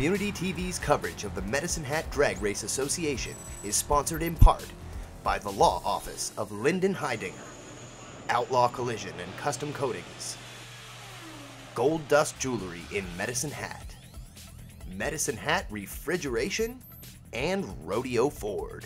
Community TV's coverage of the Medicine Hat Drag Race Association is sponsored in part by the Law Office of Lyndon Heidinger, Outlaw Collision and Custom Coatings, Gold Dust Jewelry in Medicine Hat, Medicine Hat Refrigeration, and Rodeo Ford.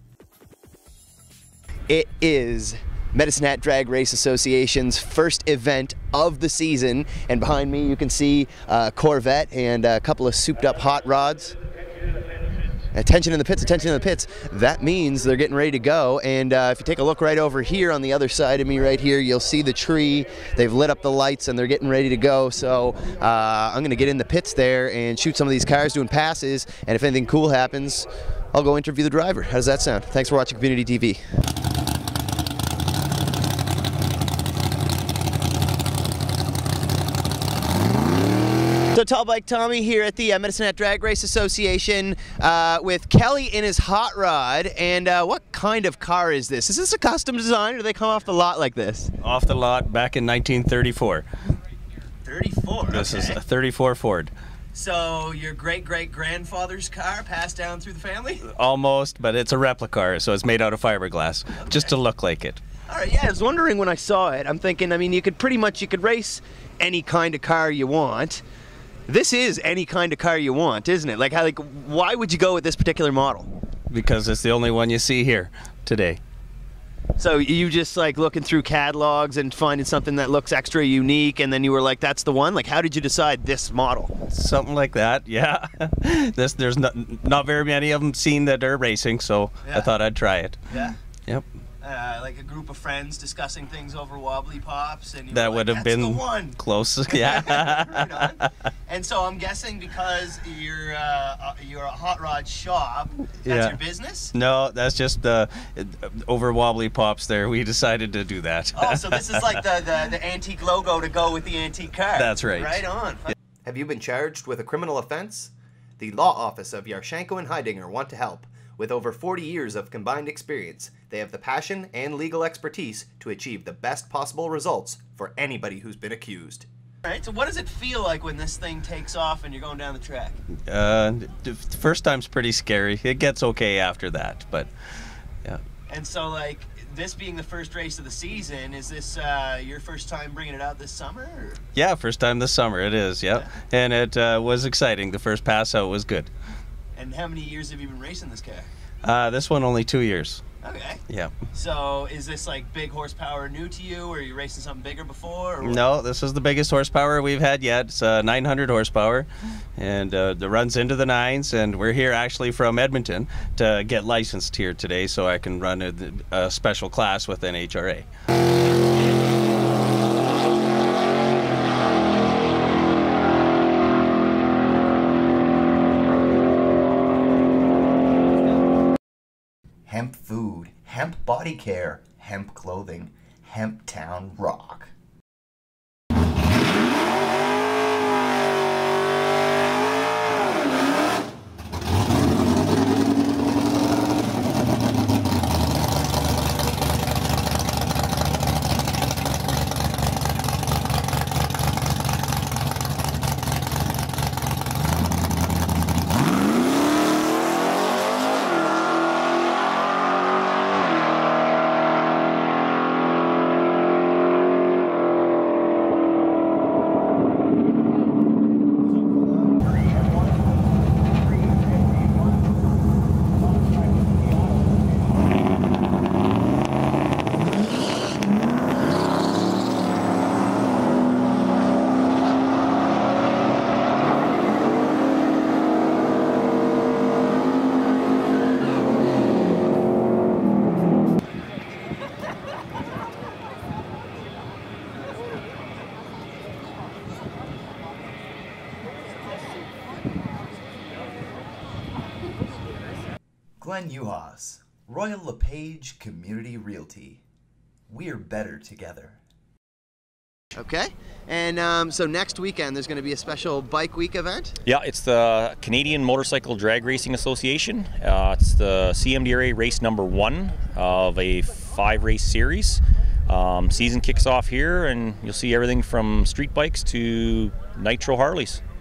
It is Medicine Hat Drag Race Association's first event of the season, and behind me you can see a Corvette and a couple of souped up hot rods. Attention in the pits, attention in the pits. That means they're getting ready to go, and if you take a look right over here on the other side of me right here, you'll see the tree. They've lit up the lights and they're getting ready to go, so I'm going to get in the pits there and shoot some of these cars doing passes, and if anything cool happens, I'll go interview the driver. How does that sound? Thanks for watching Community TV. So Tall Bike Tommy here at the Medicine Hat Drag Race Association with Kelly in his hot rod. And what kind of car is this? Is this a custom design, or do they come off the lot like this? Off the lot back in 1934. 34? This is a 34 Ford. So your great-great-grandfather's car passed down through the family? Almost, but it's a replica car, so it's made out of fiberglass, just to look like it. All right, yeah, I was wondering when I saw it, I'm thinking, I mean, you could race any kind of car you want. This is any kind of car you want, isn't it? Like, why would you go with this particular model? Because it's the only one you see here today. So you just like looking through catalogs and finding something that looks extra unique, and then you were like, that's the one? Like, how did you decide this model? Something like that, yeah. There's not very many of them seen that are racing, so yeah. I thought I'd try it. Yeah? Yep. Like a group of friends discussing things over wobbly pops, and you that were like, would have been the one. Close, yeah. Right on. And so I'm guessing because you're a hot rod shop, that's your business? No, that's just over wobbly pops there. We decided to do that. Oh, so this is like the antique logo to go with the antique car. That's right. Right on. Yeah. Have you been charged with a criminal offense? The Law Office of Yarshenko and Heidinger want to help. With over 40 years of combined experience, they have the passion and legal expertise to achieve the best possible results for anybody who's been accused. All right, so what does it feel like when this thing takes off and you're going down the track? The first time's pretty scary. It gets okay after that, but yeah. And so, like, this being the first race of the season, is this your first time bringing it out this summer? Or? Yeah, first time this summer, it is, yep. Yeah. And it was exciting. The first pass out was good. And how many years have you been racing this car? This one only 2 years. Okay. Yeah. So is this like big horsepower new to you, or are you racing something bigger before? Or no, this is the biggest horsepower we've had yet. It's 900 horsepower, and it runs into the nines, and we're here actually from Edmonton to get licensed here today so I can run a special class with NHRA. Hemp food, hemp body care, hemp clothing, Hemp Town Rock. Glenn Uhas, Royal LePage Community Realty. We're better together. Okay, and so next weekend there's going to be a special Bike Week event? Yeah, it's the Canadian Motorcycle Drag Racing Association. It's the cmdra race #1 of a 5-race series. Season kicks off here, and you'll see everything from street bikes to nitro Harleys.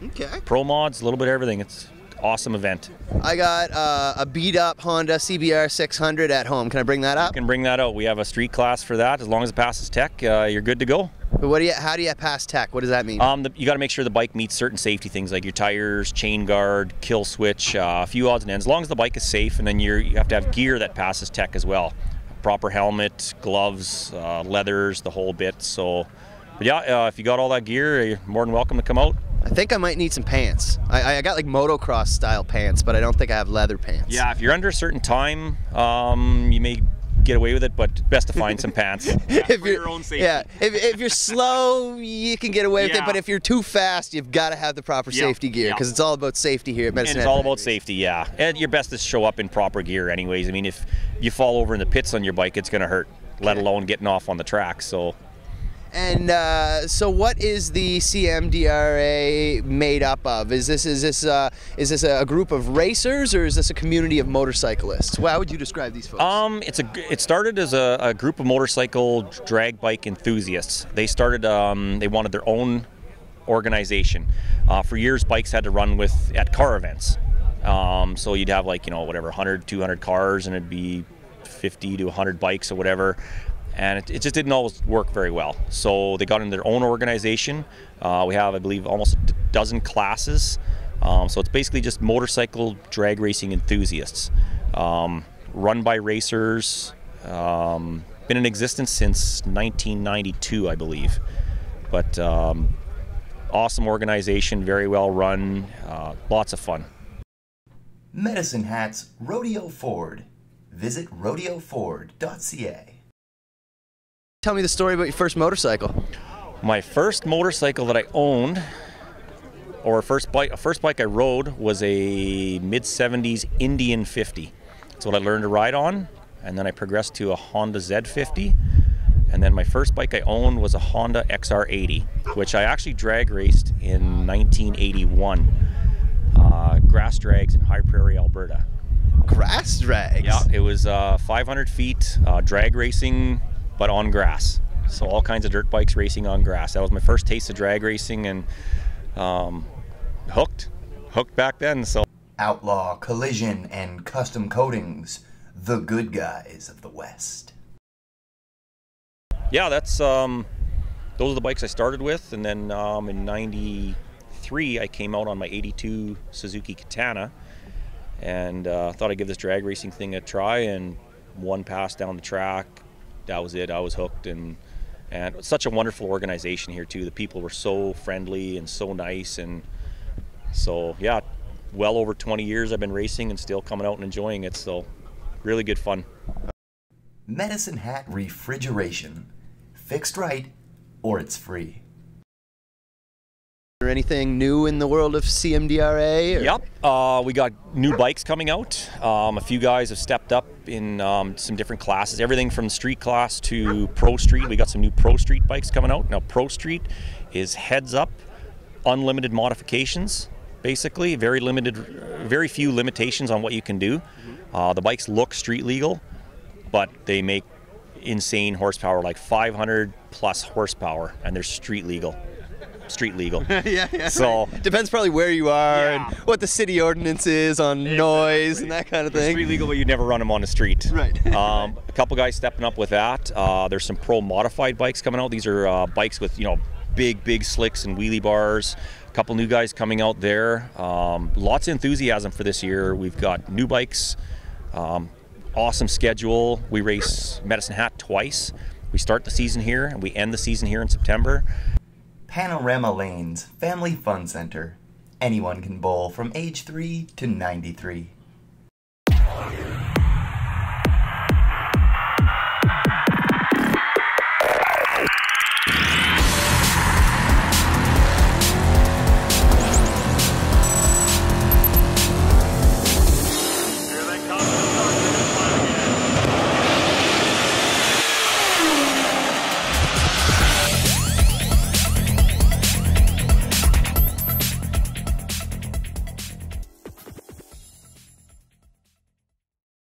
Okay. Pro mods, a little bit of everything. It's an awesome event. I got a beat-up Honda CBR 600 at home. Can I bring that up? You can bring that out. We have a street class for that. As long as it passes tech, you're good to go. But how do you pass tech? What does that mean? You got to make sure the bike meets certain safety things like your tires, chain guard, kill switch, a few odds and ends. As long as the bike is safe, and then you have to have gear that passes tech as well. Proper helmet, gloves, leathers, the whole bit. So, but yeah, if you got all that gear, you're more than welcome to come out. I think I might need some pants. I got like motocross style pants, but I don't think I have leather pants. Yeah, if you're under a certain time, you may get away with it, but best to find some pants. For your own safety. Yeah, if you're slow, you can get away with it, but if you're too fast, you've got to have the proper safety gear, because it's all about safety here at Medicine Hat. It's all about safety, yeah. And your best is show up in proper gear anyways. I mean, if you fall over in the pits on your bike, it's going to hurt, let alone getting off on the track, so... And so, what is the cmdra made up of? Is this a group of racers, or is this a community of motorcyclists? How would you describe these folks? It started as a group of motorcycle drag bike enthusiasts. They started. They wanted their own organization. For years, bikes had to run at car events. So you'd have like 100, 200 cars, and it'd be 50 to 100 bikes or whatever. And it just didn't always work very well. So they got in their own organization. We have, I believe, almost a dozen classes. So it's basically just motorcycle drag racing enthusiasts. Run by racers. Been in existence since 1992, I believe. But awesome organization, very well run, lots of fun. Medicine Hat's Rodeo Ford. Visit rodeoford.ca. Tell me the story about your first motorcycle. My first motorcycle that I owned, or first bike I rode, was a mid-70s Indian 50. That's what I learned to ride on, and then I progressed to a Honda Z50, and then my first bike I owned was a Honda XR80, which I actually drag raced in 1981. Grass drags in High Prairie, Alberta. Grass drags? Yeah, it was 500 feet drag racing, but on grass. So all kinds of dirt bikes racing on grass. That was my first taste of drag racing, and hooked back then. So Outlaw, collision, and custom coatings. The good guys of the West. Yeah, that's those are the bikes I started with, and then in '93 I came out on my '82 Suzuki Katana, and thought I'd give this drag racing thing a try. And one pass down the track, that was it. I was hooked, and it's such a wonderful organization here too. The people were so friendly and so nice, and so yeah, well over 20 years I've been racing and still coming out and enjoying it. So really good fun. Medicine Hat Refrigeration. Fixed right, or it's free. Is there anything new in the world of cmdra? Yep, we got new bikes coming out. A few guys have stepped up in some different classes, everything from street class to pro street. We got some new pro street bikes coming out. Now pro street is heads up, unlimited modifications, basically, very few limitations on what you can do. The bikes look street legal, but they make insane horsepower, like 500 plus horsepower, and they're street legal. Yeah. So depends probably where you are and what the city ordinance is on noise and that kind of thing. Street legal, but you'd never run them on the street. Right. A couple guys stepping up with that. There's some pro modified bikes coming out. These are bikes with big slicks and wheelie bars. A couple new guys coming out there. Lots of enthusiasm for this year. We've got new bikes. Awesome schedule. We race Medicine Hat twice. We start the season here and we end the season here in September. Panorama Lanes Family Fun Center. Anyone can bowl from age 3 to 93.